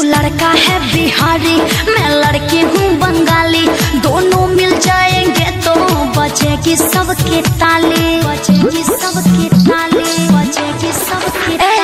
तू लड़का है बिहारी, मैं लड़की हूँ बंगाली, दोनों मिल जाएंगे तो बजेगी सबके ताली, बजेगी सबके ताली, बजेगी सबके ताली।